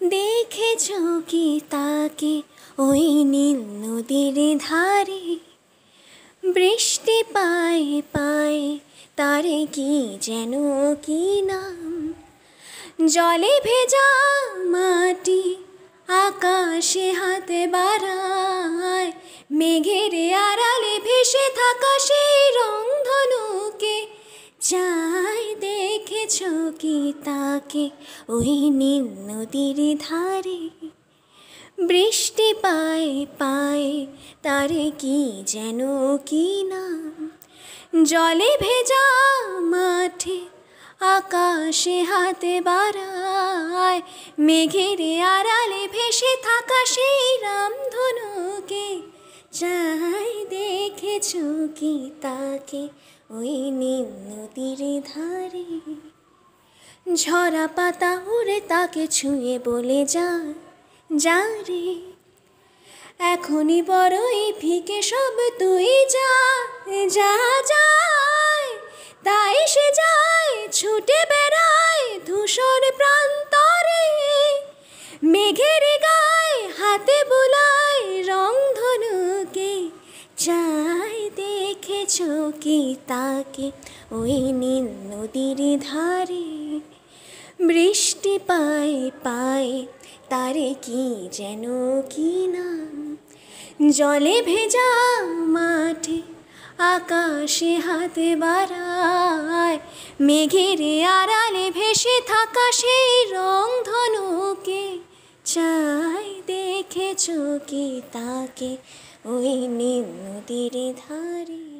দেখেছো কি তাকে ওই নীল নদীর ধারে, বৃষ্টি পায়ে পায়ে তারে কি যেন কি নাম, জলে ভেজা মাটি আকাশে হাতে বাড়ায়, মেঘের আড়ালে ভেসে থাকা সেই রংধনুকে চাই। দেখেছো কি তাকে ওই নীল নদীর ধারে, বৃষ্টি পায়ে পায়ে তারে কি যেন কি নাম, জলে ভেজা মাঠে আকাশে হাতে বাড়ায়, মেঘের আড়ালে ভেসে থাকা সেই রামধনুকে চাই। দেখেছো কি তাকে ওই নীল নদীর ধারে, ঝরা পাতা উড়ে তাকে ছুঁয়ে বলে যায়, যা রে এখনই বড়ই ফিকে সব, তুই যা যা যায়। তাই সে যায় ছুটে বেড়ায় ধূসর প্রান্তরে, মেঘের গায়ে হাতে বুলায় রংধনুকে চাই। দেখেছো কি তাকে ওই নীল নদীর ধারে, বৃষ্টি পায়ে পায়ে তারে কি যেন কি নাম, জলে ভেজা মাঠে আকাশে হাতে বাড়ায়, মেঘের আড়ালে ভেসে থাকা সেই রংধনুকে চাই। দেখেছো কি তাকে ওই নীল নদীর ধারে।